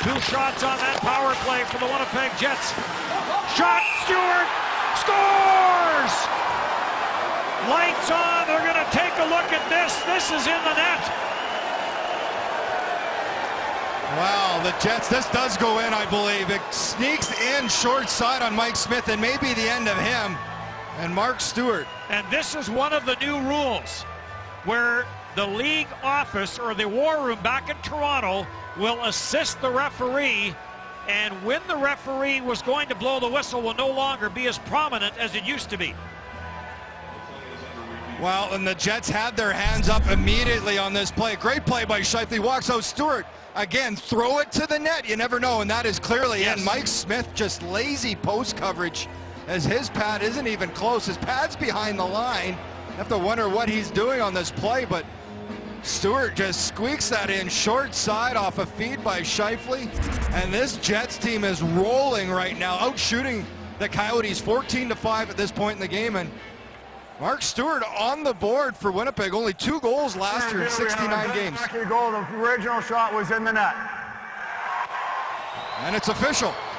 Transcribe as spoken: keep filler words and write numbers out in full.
Two shots on that power play for the Winnipeg Jets. Shot, Stuart scores! Lights on, they're going to take a look at this. This is in the net. Wow, the Jets, this does go in, I believe. It sneaks in short side on Mike Smith, and maybe the end of him and Mark Stuart. And this is one of the new rules where the league office or the war room back in Toronto will assist the referee, and when the referee was going to blow the whistle will no longer be as prominent as it used to be. Well, and the Jets had their hands up immediately on this play. Great play by Scheifele. Walks out Stuart. Again, throw it to the net. You never know, and that is clearly yes. in. Mike Smith just lazy post coverage as his pad isn't even close. His pad's behind the line. You have to wonder what he's doing on this play, but Stuart just squeaks that in short side off a feed by Scheifele. And this Jets team is rolling right now, out shooting the Coyotes fourteen to five at this point in the game. And Mark Stuart on the board for Winnipeg. Only two goals last year in sixty-nine games. The goal, the original shot was in the net. And it's official.